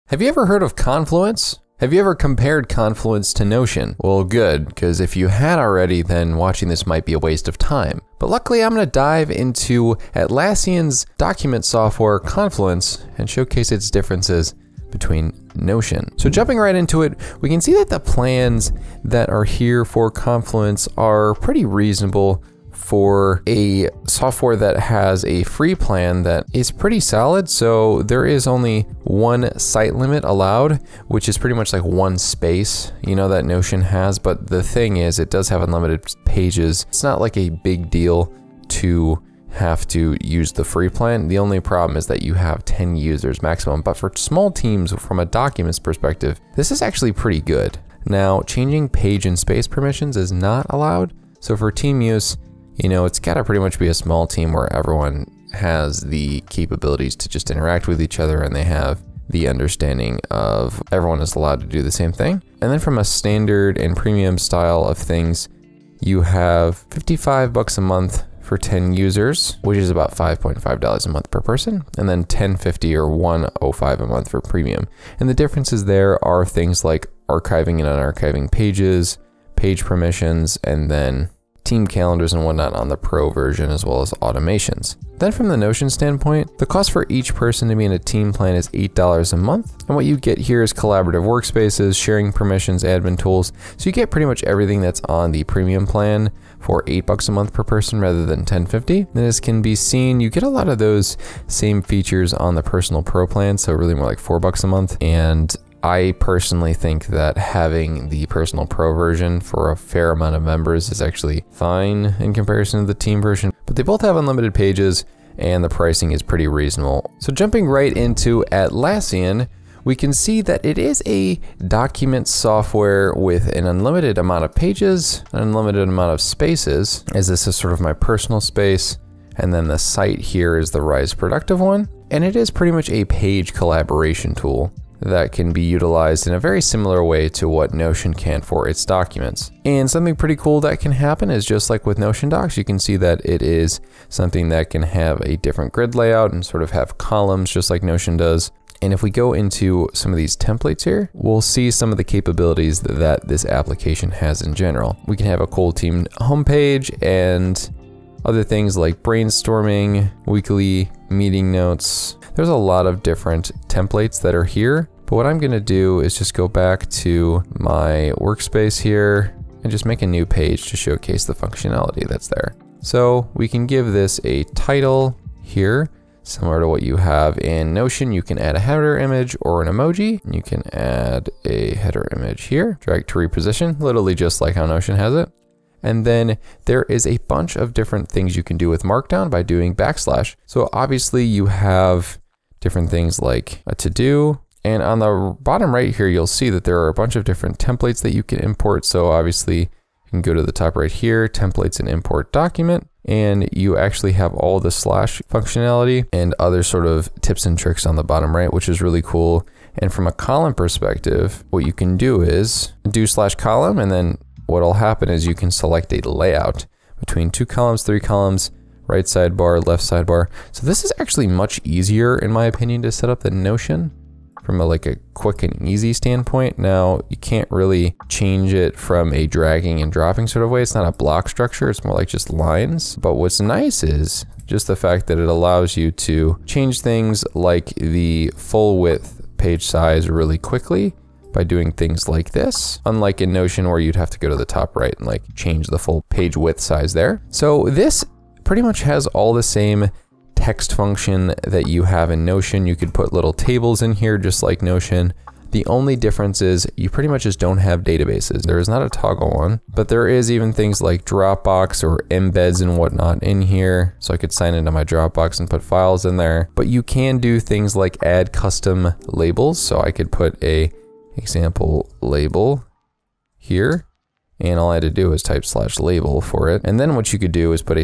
Have you ever heard of Confluence? Have you ever compared Confluence to Notion? Well, good, because if you had already, then watching this might be a waste of time. But luckily, I'm going to dive into Atlassian's document software, Confluence, and showcase its differences between Notion. So jumping right into it, we can see that the plans that are here for Confluence are pretty reasonable for a software that has a free plan that is pretty solid. So there is only one site limit allowed, which is pretty much like one space, that Notion has. But the thing is, it does have unlimited pages. It's not like a big deal to have to use the free plan. The only problem is that you have 10 users maximum. But for small teams, from a documents perspective, this is actually pretty good. Now, changing page and space permissions is not allowed. So for team use, it's gotta pretty much be a small team where everyone has the capabilities to just interact with each other and they have the understanding of everyone is allowed to do the same thing. And then from a standard and premium style of things, you have $55 a month for 10 users, which is about $5.5 a month per person, and then $10.50 or $105 a month for premium. And the differences there are things like archiving and unarchiving pages, page permissions, and then team calendars and whatnot on the pro version, as well as automations. Then from the Notion standpoint, the cost for each person to be in a team plan is $8 a month. And what you get here is collaborative workspaces, sharing permissions, admin tools. So you get pretty much everything that's on the premium plan for $8 a month per person rather than $10.50. And as can be seen, you get a lot of those same features on the personal pro plan. So really more like $4 a month. And I personally think that having the personal pro version for a fair amount of members is actually fine in comparison to the team version, but they both have unlimited pages and the pricing is pretty reasonable. So jumping right into Atlassian, we can see that it is a document software with an unlimited amount of pages, an unlimited amount of spaces, as this is sort of my personal space, and then the site here is the Rise Productive one, and it is pretty much a page collaboration tool that can be utilized in a very similar way to what Notion can for its documents. And something pretty cool that can happen is just like with Notion Docs, you can see that it is something that can have a different grid layout and sort of have columns just like Notion does. And if we go into some of these templates here, we'll see some of the capabilities that this application has in general. We can have a cool team homepage and other things like brainstorming, weekly meeting notes. There's a lot of different templates that are here, but what I'm gonna do is just go back to my workspace here and just make a new page to showcase the functionality that's there. So we can give this a title here, similar to what you have in Notion. You can add a header image or an emoji. You can add a header image here, drag to reposition, literally just like how Notion has it. And then there is a bunch of different things you can do with Markdown by doing / So obviously you have different things like a to-do. And on the bottom right here, you'll see that there are a bunch of different templates that you can import. So obviously you can go to the top right here, templates and import document. And you actually have all the / functionality and other sort of tips and tricks on the bottom right, which is really cool. And from a column perspective, what you can do is do / column, and then what'll happen is you can select a layout between 2 columns, 3 columns, right sidebar, left sidebar. So this is actually much easier, in my opinion, to set up than Notion from a quick and easy standpoint. Now, you can't really change it from a dragging and dropping sort of way. It's not a block structure, it's more like just lines. But what's nice is just the fact that it allows you to change things like the full width page size really quickly by doing things like this, unlike in Notion where you'd have to go to the top right and change the full page width size there. So this pretty much has all the same text function that you have in Notion. You could put little tables in here just like Notion. The only difference is you pretty much just don't have databases. There is not a toggle one, but there is even things like Dropbox or embeds and whatnot in here. So I could sign into my Dropbox and put files in there, but you can do things like add custom labels. So I could put a example label here, and all I had to do is type /label for it. And then what you could do is put a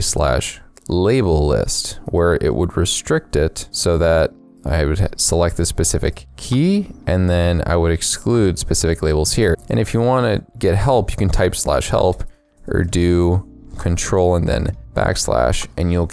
/label list where it would restrict it so that I would select the specific key and then I would exclude specific labels here. And if you want to get help, you can type /help or do control and then / and you'll get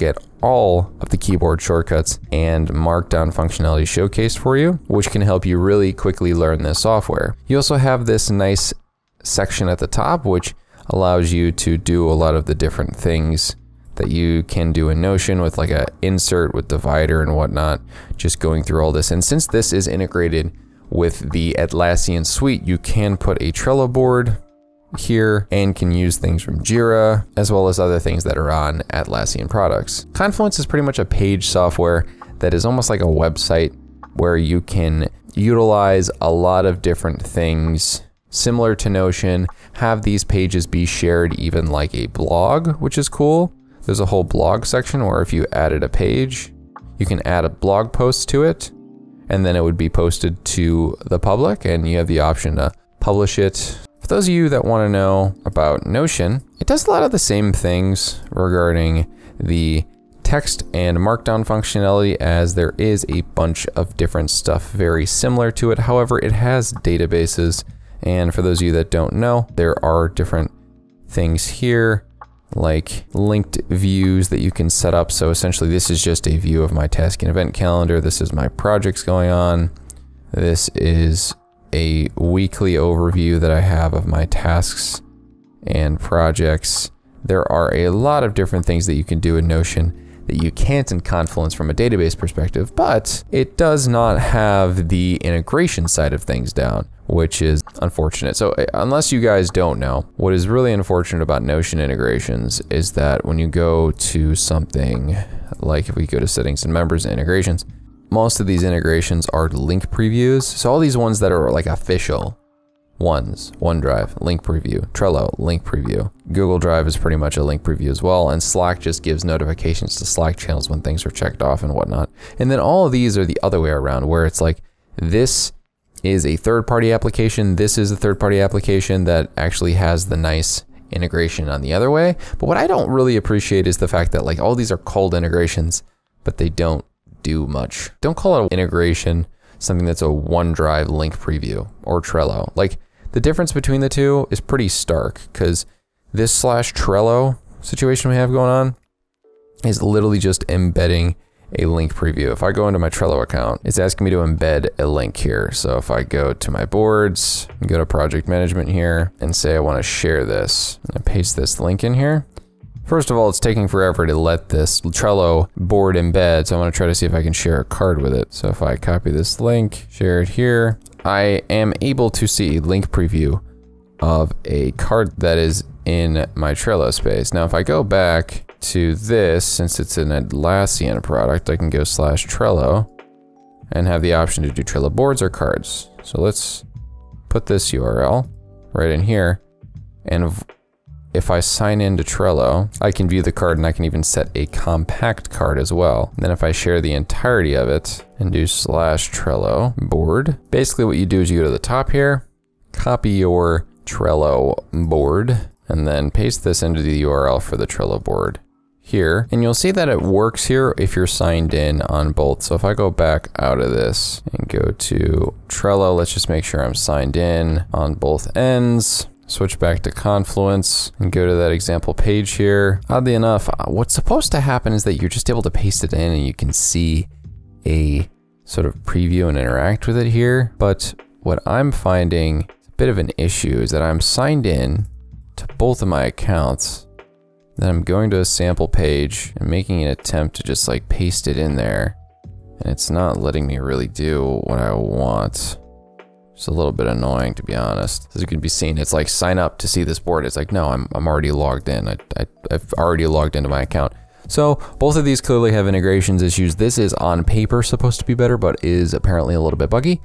all of the keyboard shortcuts and markdown functionality showcased for you, which can help you really quickly learn this software. You also have this nice section at the top, which allows you to do a lot of the different things that you can do in Notion with like a insert with divider and whatnot, just going through all this. And since this is integrated with the Atlassian suite, you can put a Trello board here and can use things from Jira as well as other things that are on Atlassian products. Confluence is pretty much a page software that is almost like a website where you can utilize a lot of different things similar to Notion, have these pages be shared even like a blog, which is cool. There's a whole blog section where if you added a page, you can add a blog post to it, and then it would be posted to the public, and you have the option to publish it. For those of you that want to know about Notion, it does a lot of the same things regarding the text and markdown functionality, as there is a bunch of different stuff very similar to it. However, it has databases, and for those of you that don't know, there are different things here like linked views that you can set up. So essentially this is just a view of my task and event calendar. This is my projects going on. This is a weekly overview that I have of my tasks and projects. There are a lot of different things that you can do in Notion that you can't in Confluence from a database perspective, but it does not have the integration side of things down, which is unfortunate. So unless you guys don't know, what is really unfortunate about Notion integrations is that when you go to something like, if we go to settings and members and integrations, most of these integrations are link previews. So all these ones that are like official ones, OneDrive, link preview, Trello, link preview. Google Drive is pretty much a link preview as well, and Slack just gives notifications to Slack channels when things are checked off and whatnot. And then all of these are the other way around, where it's like, this is a third-party application, this is a third-party application that actually has the nice integration on the other way. But what I don't really appreciate is the fact that like all these are called integrations, but they don't do much. Don't call it an integration something that's a OneDrive link preview or Trello. Like, the difference between the two is pretty stark, because this /Trello situation we have going on is literally just embedding a link preview. If I go into my Trello account, it's asking me to embed a link here. So if I go to my boards, go to project management here, and say I want to share this, and paste this link in here. First of all, it's taking forever to let this Trello board embed, so I want to try to see if I can share a card with it. So if I copy this link, share it here, I am able to see link preview of a card that is in my Trello space. Now, if I go back to this, since it's an Atlassian product, I can go /Trello and have the option to do Trello boards or cards. So let's put this URL right in here, and if I sign into Trello, I can view the card, and I can even set a compact card as well. And then if I share the entirety of it and do /Trello board, basically what you do is you go to the top here, copy your Trello board, and then paste this into the URL for the Trello board here. And you'll see that it works here if you're signed in on both. So if I go back out of this and go to Trello, let's just make sure I'm signed in on both ends. Switch back to Confluence and go to that example page here. Oddly enough, what's supposed to happen is that you're just able to paste it in and you can see a sort of preview and interact with it here. But what I'm finding is a bit of an issue is that I'm signed in to both of my accounts. Then I'm going to a sample page and making an attempt to just like paste it in there. And it's not letting me really do what I want. It's a little bit annoying, to be honest. As you can be seen, it's like sign up to see this board. It's like, no, I'm already logged in. I've already logged into my account. So both of these clearly have integrations issues. This is on paper supposed to be better, but is apparently a little bit buggy.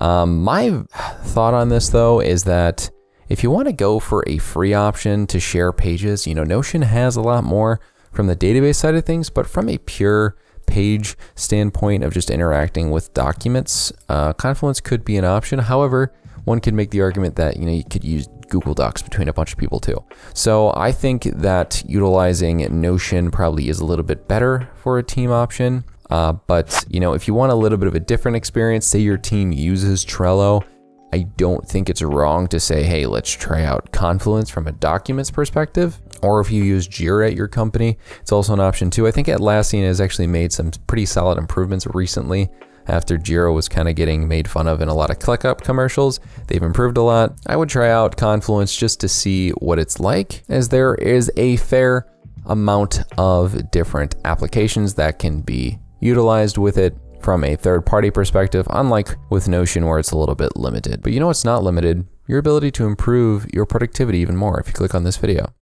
My thought on this though is that if you want to go for a free option to share pages, you know, Notion has a lot more from the database side of things, but from a pure page standpoint of just interacting with documents, Confluence could be an option. However, one could make the argument that, you know, you could use Google Docs between a bunch of people too. So I think that utilizing Notion probably is a little bit better for a team option. But, you know, if you want a little bit of a different experience, say your team uses Trello I don't think it's wrong to say, hey, let's try out Confluence from a documents perspective. Or if you use Jira at your company, it's also an option too. I think Atlassian has actually made some pretty solid improvements recently after Jira was kind of getting made fun of in a lot of ClickUp commercials. They've improved a lot. I would try out Confluence just to see what it's like, as there is a fair amount of different applications that can be utilized with it from a third-party perspective, unlike with Notion where it's a little bit limited. But you know what's not limited? Your ability to improve your productivity even more if you click on this video.